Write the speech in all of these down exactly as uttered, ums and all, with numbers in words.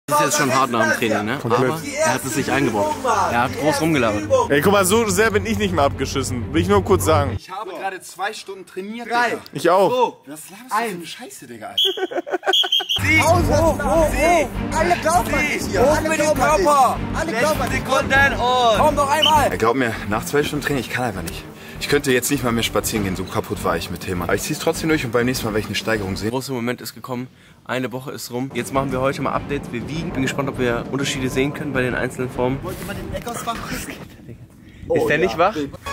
Das ist jetzt schon hart nach dem Training, ne? Komplett. Aber er hat es sich eingebaut. Er hat groß rumgelabert. Ey, guck mal, so sehr bin ich nicht mehr abgeschissen. Will ich nur kurz sagen. Ich habe gerade zwei Stunden trainiert, Drei. Digga. Ich auch. So, was laberst du für eine Scheiße, Digga, Alter? Sie! Oh, oh, oh, oh. Alle glauben an dich hier. Alle mit dem glauben an dich. Körper! Alle glauben an dich. Sekunden und... Komm noch einmal! Er glaubt mir, nach zwei Stunden Training, ich kann einfach nicht. Ich könnte jetzt nicht mal mehr spazieren gehen, so kaputt war ich mit Thema. Aber ich zieh's trotzdem durch und beim nächsten Mal werde ich eine Steigerung sehen. Der große Moment ist gekommen. Eine Woche ist rum. Jetzt machen wir heute mal Updates. Wir wiegen. Bin gespannt, ob wir Unterschiede sehen können bei den einzelnen Formen. Wollt ihr mal den Eckers wach küssen? Ist der nicht wach?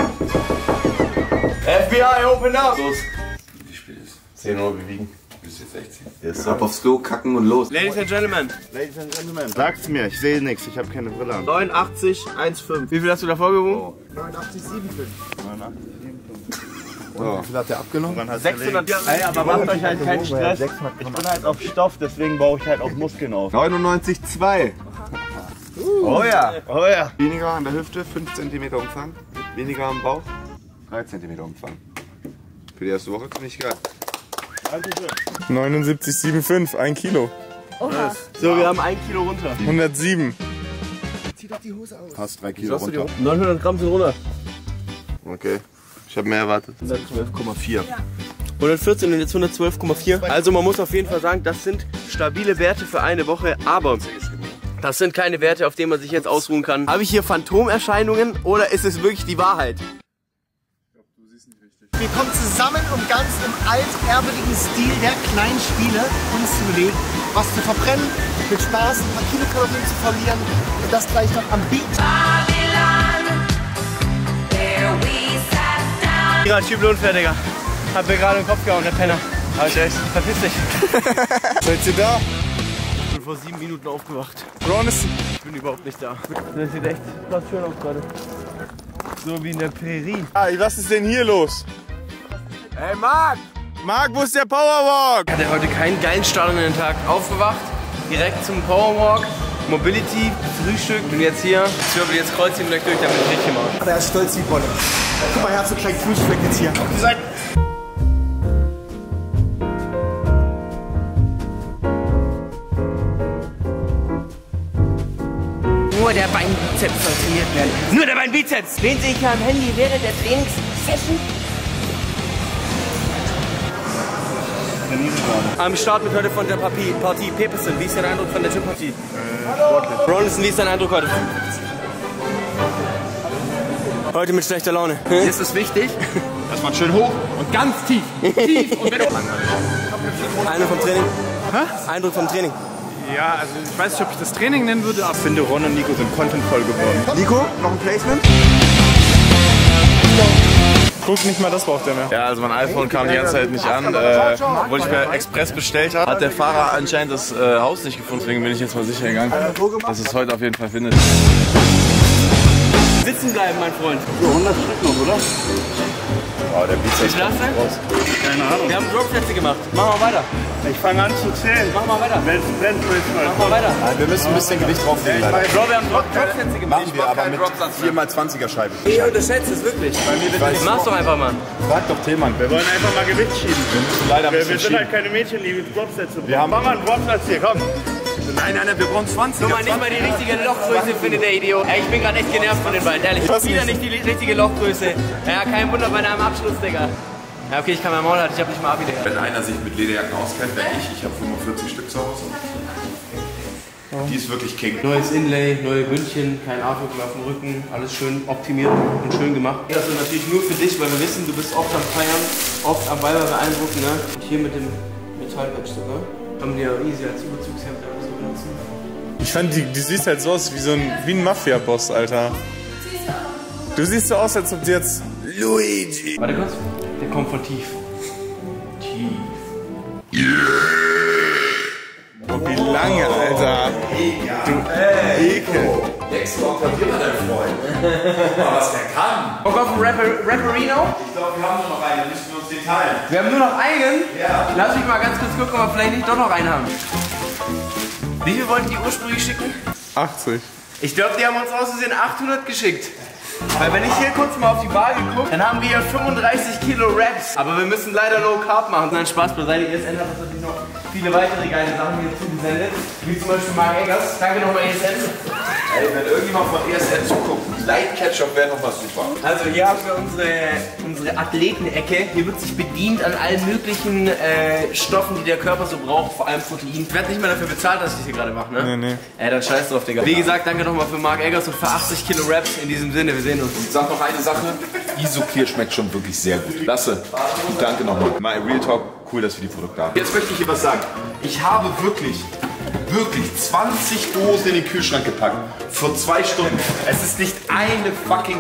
F B I, open up! Los. Wie spät ist es? zehn Uhr, wir wiegen. Bis jetzt sechzehn. Yes, Ab aufs Klo, kacken und los. Ladies and Gentlemen. Ladies and Gentlemen. Sagt's mir, ich sehe nichts, ich habe keine Brille an. neunundachtzig eins Komma fünf. Wie viel hast du davor gewogen? neunundachtzig Komma fünfundsiebzig. Oh. Wie viel hat der abgenommen? sechshundert. Ey, aber macht euch halt keinen Stress. Ich bin halt auf Stoff, deswegen baue ich halt auf Muskeln auf. neunundneunzig Komma zwei. Oh ja, oh ja. Weniger an der Hüfte, fünf Zentimeter Umfang. Weniger am Bauch, drei Zentimeter Umfang. Für die erste Woche finde ich geil. neunundsiebzig Komma fünfundsiebzig, ein Kilo. Oha. So, wir haben ein Kilo runter. hundertsieben. Zieh doch die Hose aus. Fast drei Kilo runter. neunhundert Gramm sind runter. Okay, ich habe mehr erwartet. hundertzwölf Komma vier. hundertvierzehn und jetzt hundertzwölf Komma vier. Also man muss auf jeden Fall sagen, das sind stabile Werte für eine Woche, aber das sind keine Werte, auf denen man sich jetzt ausruhen kann. Habe ich hier Phantomerscheinungen oder ist es wirklich die Wahrheit? Wir kommen zusammen, um ganz im altehrwürdigen Stil der kleinen Spiele uns zu bewegen, was zu verbrennen, mit Spaß ein paar Kilokalorien zu verlieren und das gleich noch am Beat. Ja, Typ Lohnfertiger. Hab mir gerade den Kopf gehauen, der Penner. Hab ich echt. Verpiss dich. Seid ihr da? Ich bin vor sieben Minuten aufgewacht. Ron ist... Ich bin überhaupt nicht da. Das sieht echt krass schön aus gerade. So wie in der Prärie. Ah, was ist denn hier los? Hey Marc! Marc, wo ist der Powerwalk? Ich hatte heute keinen geilen Start in den Tag. Aufgewacht, direkt zum Powerwalk, Mobility, Frühstück. Bin jetzt hier. Ich wirbel jetzt Kreuzchen gleich durch, damit ich richtig mache. Der ist stolz wie Bolle. Guck mal, er hat so kleinen Frühstück jetzt hier. Auf die Seite. Nur der Beinbizeps soll trainiert werden. Nur der Beinbizeps! Wen sehe ich hier am Handy während der Trainingssession? Am Start mit heute von der Partie, Partie Peperson. Wie ist dein Eindruck von der Gym-Partie? Äh, Ronaldson, wie ist dein Eindruck heute? Heute mit schlechter Laune. Hier ist es wichtig, dass man schön hoch und ganz tief, tief und mit Eindruck vom Training? Hä? Eindruck vom Training? Ja, also ich weiß nicht, ob ich das Training nennen würde, aber ich finde, Ron und Nico sind contentvoll geworden. Nico, noch ein Placement? Guck, nicht mal das braucht der mehr. Ja, also mein iPhone kam die ganze Zeit nicht an, äh, obwohl ich per Express bestellt habe. Hat der Fahrer anscheinend das äh, Haus nicht gefunden, deswegen bin ich jetzt mal sicher gegangen, dass es heute auf jeden Fall findet. Sitzen bleiben, mein Freund. So, hundert Stück noch, oder? Oh, der Bizeps Wie viel hast du? Keine Ahnung. Wir haben Dropsätze gemacht. Machen wir weiter. Ich fange an zu zählen. Mach mal weiter. Wenn es brennt, will ich mal. Mach mal weiter. Wir müssen ein bisschen Gewicht drauflegen, leider. Bro, wir haben Drop Dropsätze gemacht. Machen wir aber mit vier mal zwanziger Scheiben. Ich unterschätze es wirklich. Mach's doch einfach mal. Frag doch Tillmann. Wir wollen einfach mal Gewicht schieben. Wir müssen leider ein Wir, bisschen wir sind schieben. halt keine Mädchen, die mit Dropsätze brauchen. Wir haben- Mach mal einen Dropsatz hier, komm. Nein, nein, nein, wir brauchen zwanzig. Guck mal, nicht mal die richtige Lochgröße findet der Idiot. Ey, ich bin gerade echt genervt von den beiden, ehrlich. Wieder nicht die richtige Lochgröße. Ja, kein Wunder bei einem Abschluss, Digga. Ja, okay, ich kann mein Maul halten, ich hab nicht mal Abi, Digga. Wenn einer sich mit Lederjacken auskennt, wenn ich, ich habe fünfundvierzig Stück zu Hause. Die ist wirklich King. Neues Inlay, neue Bündchen, kein Artwork mehr auf dem Rücken, alles schön optimiert und schön gemacht. Das ist natürlich nur für dich, weil wir wissen, du bist oft am Feiern, oft am Weiber beeindrucken, ne? Und hier mit dem Metallpatch sogar. Haben die ja easy als Überzugshemd einfach so benutzen. Ich fand, die, die siehst halt so aus wie so ein, wie ein Mafia-Boss, Alter. Du siehst so aus, als ob du jetzt... Luigi! Warte kurz, der kommt von tief. Tief. Oh, wie lange, Alter. Du Ekel. Denkst du, applaudiert mal dein Freund. Aber was der kann. Bock auf einen Rapper, Rapperino? Ich glaube, wir haben nur noch einen, müssen wir uns den teilen. Wir haben nur noch einen? Ja. Lass mich mal ganz kurz gucken, ob wir vielleicht nicht doch noch einen haben. Wie viel wollten die ursprünglich schicken? achtzig. Ich glaube, die haben uns aus Versehen achthundert geschickt. Weil wenn ich hier kurz mal auf die Waage gucke, dann haben wir hier fünfunddreißig Kilo Raps. Aber wir müssen leider Low Carb machen. Nein, Spaß beiseite, ihr ändert das natürlich noch viele weitere geile Sachen hier zugesendet. Wie zum Beispiel Marc Eggers. Danke nochmal E S N. Ey, wenn irgendjemand von E S N zuguckt, Light Ketchup wäre nochmal super. Also hier haben wir unsere, unsere Athletenecke. Hier wird sich bedient an allen möglichen äh, Stoffen, die der Körper so braucht, vor allem Protein. Ich werde nicht mehr dafür bezahlt, dass ich das hier gerade mache, ne? Nee, nee. Ey, dann scheiß drauf, Digga. Wie gesagt, danke nochmal für Marc Eggers und für achtzig Kilo Raps. In diesem Sinne, wir sehen uns. Ich sag noch eine Sache, Isoclear schmeckt schon wirklich sehr gut. Lasse, danke nochmal. My Real Talk, cool, dass wir die Produkte haben. Jetzt möchte ich hier was sagen. Ich habe wirklich, wirklich zwanzig Dosen in den Kühlschrank gepackt. Für zwei Stunden. Es ist nicht eine fucking...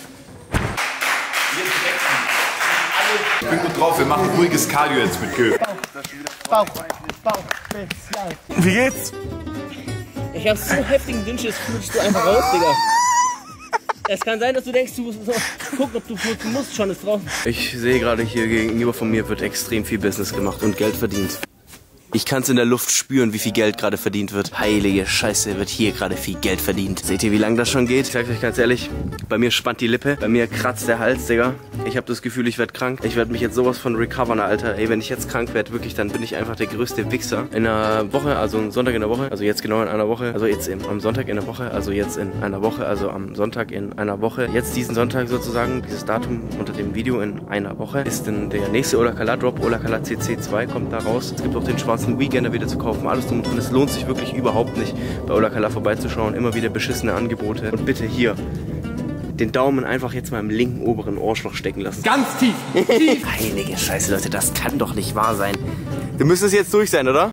Ich bin gut drauf, wir machen ruhiges Cardio jetzt mit Gül. Bauch, Bauch, Spezial. Wie geht's? Ich hab so heftigen Dünnschiss, flutschst du einfach raus, Digga. Es kann sein, dass du denkst, du musst so gucken, ob du flutschen musst, schon ist draußen. Ich sehe gerade hier gegenüber von mir wird extrem viel Business gemacht und Geld verdient. Ich kann es in der Luft spüren, wie viel Geld gerade verdient wird. Heilige Scheiße, wird hier gerade viel Geld verdient. Seht ihr, wie lange das schon geht? Ich sag's euch ganz ehrlich, bei mir spannt die Lippe, bei mir kratzt der Hals, Digga. Ich habe das Gefühl, ich werde krank. Ich werde mich jetzt sowas von recovern, Alter. Ey, wenn ich jetzt krank werde, wirklich, dann bin ich einfach der größte Wichser. In einer Woche, also einen Sonntag in der Woche, also jetzt genau in einer Woche, also jetzt im, am Sonntag in der Woche, also jetzt in einer Woche, also am Sonntag in einer Woche. Jetzt diesen Sonntag sozusagen, dieses Datum unter dem Video in einer Woche, ist dann der nächste Ola-Kala Drop. Ola-Kala C C zwei kommt da raus. Es gibt auch den schwarzen Weekender wieder zu kaufen, alles drum und dran. Es lohnt sich wirklich überhaupt nicht, bei Ola-Kala vorbeizuschauen. Immer wieder beschissene Angebote. Und bitte hier den Daumen einfach jetzt mal im linken oberen Ohrschloch stecken lassen. Ganz tief! tief. Heilige Scheiße, Leute, das kann doch nicht wahr sein. Wir müssen es jetzt durch sein, oder?